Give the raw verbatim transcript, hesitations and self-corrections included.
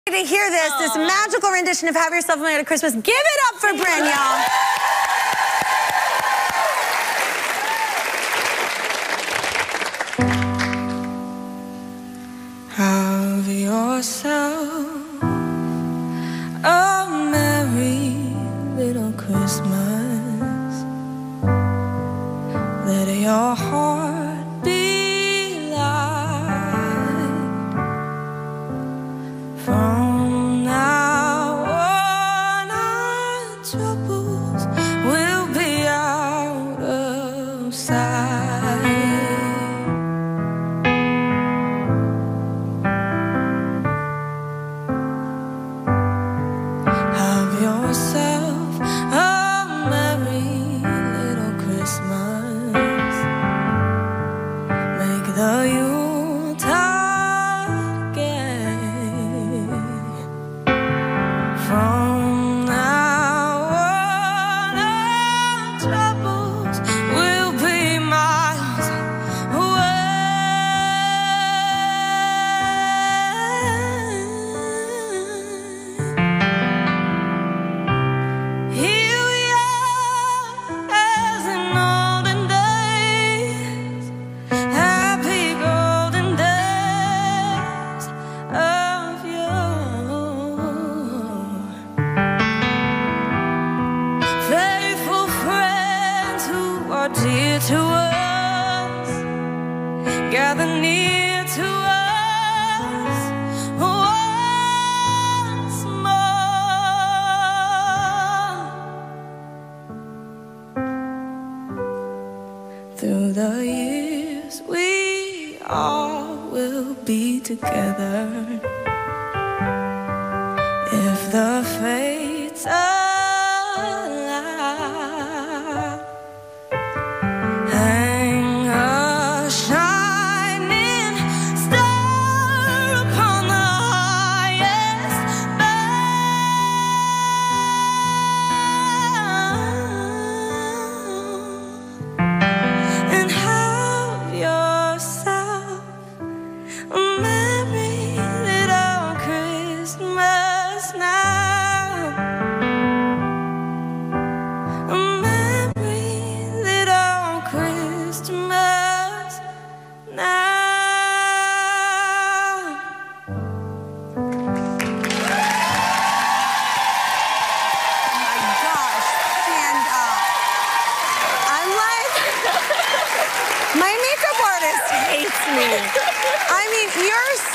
To hear this, this magical rendition of Have Yourself a Merry Christmas. Give it up for Bryn, y'all. Have yourself a merry little Christmas. Let your heart be light. From now on, our troubles will be out of sight. Have yourself a merry little Christmas. Make the Yuletide gay. From now on, our troubles will be miles away. Here we are, as in olden days, happy golden days of yore. Faithful friends who are dear to us, gather near to us once more. Through the years we all will be together, if the fates allow. Hang a shining star upon the highest bough, and have yourself a merry little Christmas now. A merry little Christmas now. My gosh, stand up. I'm like, my makeup artist hates me. I mean, you're